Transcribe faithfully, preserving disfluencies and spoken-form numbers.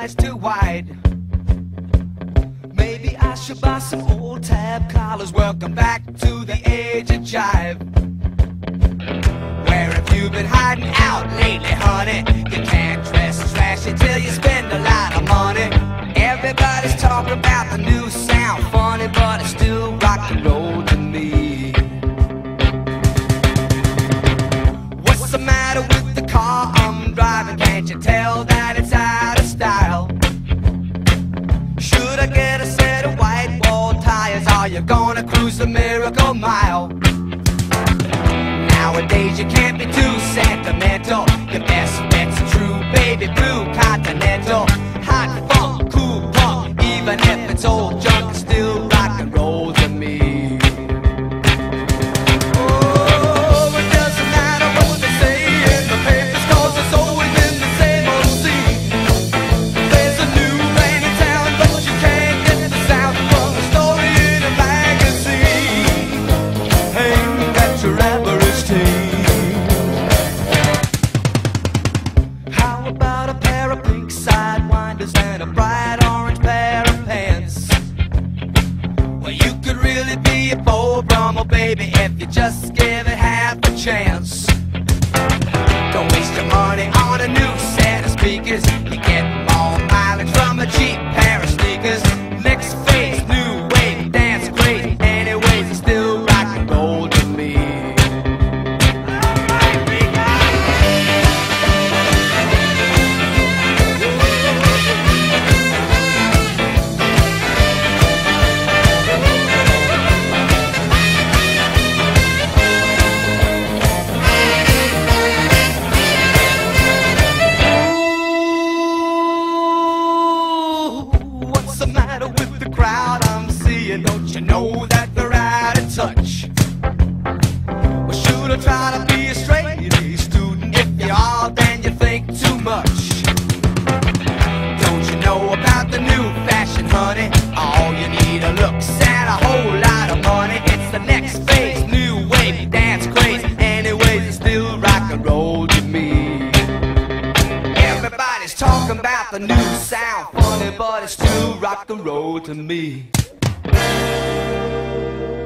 eyes too wide. Maybe I should buy some old tab collars. Welcome back to the age of jive. Where have you been hiding out lately, honey? You can't dress trashy till you spend a lot of money. Everybody's talking about the new sound, funny, but it's still rock and roll to me. What's the matter with the car I'm driving? Can't you tell that it's out of style? Should I get a set of white wall tires? Are you gonna cruise the Miracle Mile? Nowadays you can't be too sentimental. Your best bet's a true baby blue Continental. Hot funk, cool punk, even if it's old junk, it's still rock and roll to me. Oh, it doesn't matter what they say in the papers, 'cause it's always been the same old scene. There's a new rain in town, but you can't get the sound from a story in a magazine. Ain't that your average teen? How about a pair of pink sidewinders and a bright orange pair of pants? Well, you could really be a Beau Brummel, baby, if you just give it half a chance. Don't waste your money on a new set of speakers. You get more mileage from a cheap pair of sneakers. Next phase, new wave, dance great. Anyways, it's still rock and roll to me. What's the matter with the crowd I'm seeing? Don't you know that they're out of touch? Well, should I try to be a straight A student? If you are, then you think too much. Don't you know about the new fashion, honey? All you need are looks and a whole lot of money. It's the next phase, new wave, dance craze. Anyways, it's still rock and roll to me. Everybody's talking about the new sound, funny, but it's still rock and roll to me.